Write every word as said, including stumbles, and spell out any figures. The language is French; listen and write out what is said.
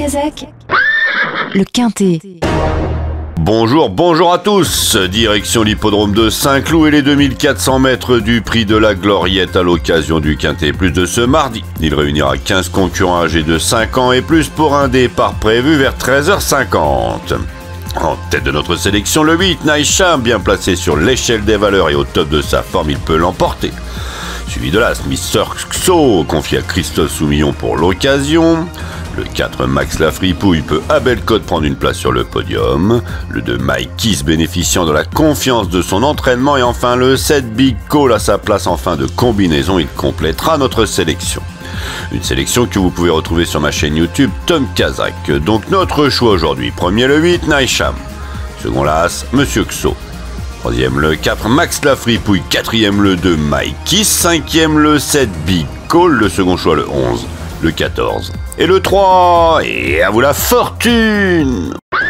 Kazakh, le Quintet. Bonjour, bonjour à tous. Direction l'hippodrome de Saint-Cloud et les deux mille quatre cents mètres du prix de la Gloriette à l'occasion du Quintet Plus de ce mardi. Il réunira quinze concurrents âgés de cinq ans et plus pour un départ prévu vers treize heures cinquante. En tête de notre sélection, le huit, Naïcham, bien placé sur l'échelle des valeurs et au top de sa forme, il peut l'emporter. Suivi de l'As, Mister Xo, confié à Christophe Soumillon pour l'occasion. Le quatre, Max Lafripouille, peut à belle cote prendre une place sur le podium. Le deux, Mike Kiss, bénéficiant de la confiance de son entraînement. Et enfin le sept, Big Call, à sa place en fin de combinaison. Il complétera notre sélection. Une sélection que vous pouvez retrouver sur ma chaîne YouTube Tom Kazakh. Donc notre choix aujourd'hui. Premier le huit, Naïcham. Second l'As, Monsieur Xo. Troisième le quatre, Max Lafripouille. Quatrième le deux, Mike Kiss. Cinquième le sept, Big Call. Le second choix le onze. Le quatorze. Et le trois, et à vous la fortune!